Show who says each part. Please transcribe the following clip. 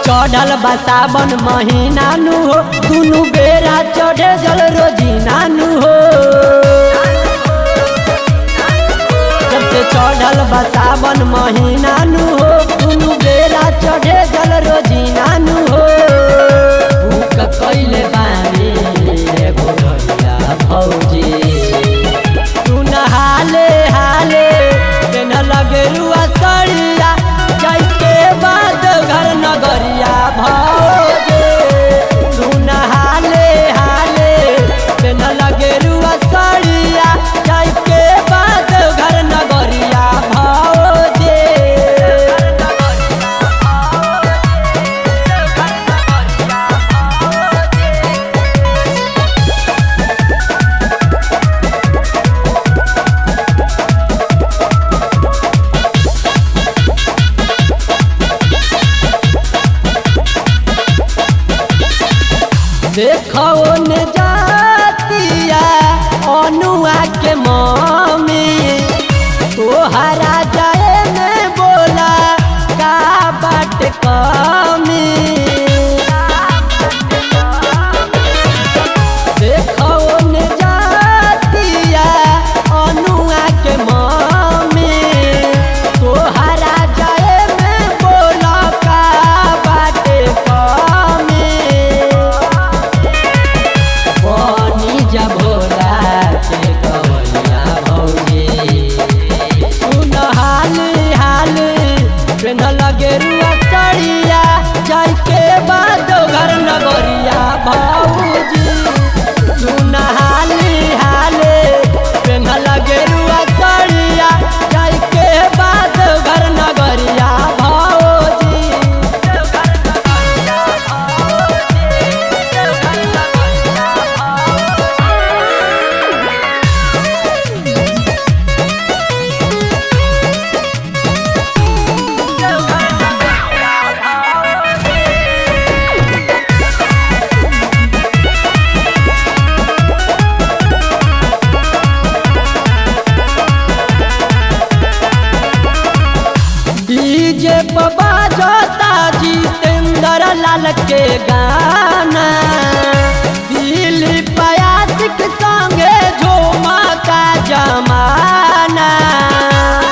Speaker 1: चढ़ल बा सावन महीना नु हो दुनु बेरा चढ़े जल रोजीना नु हो। जब से चढ़ल बा सावन महीना नु हो दुनु बेरा चढ़े जल रोजीना नु हो। भूख कैले बानी रे भोरिया भौजी सुन हाले हाले न लगे रुआ सड़िया जाइके बाद घर नगरिया भौजे सुन हाले हाले न लगे रुआ सड़िया जाइके बाद घर नगरिया भौजे। देखो ने जातिया अनुआ के मम्मी तोहरा जाए में बोला का बाट कमी। देखो ने जातिया अनुआ के मम्मी तोहरा जाए में बोला का बाट कमी। भोला के कवैया भौजी सुन हाली हाली पेन लगे रुआ सड़िया जाइके बाद घर नगरिया भौजी सुन हाली हाली पेन लगे रुआ सड़िया जाइके बाद घर नगरिया भौजी। डीजे बाबा जोता जितेंद्र लाल के गाना दिल्ली पयास के संगे झूमा का जमाना।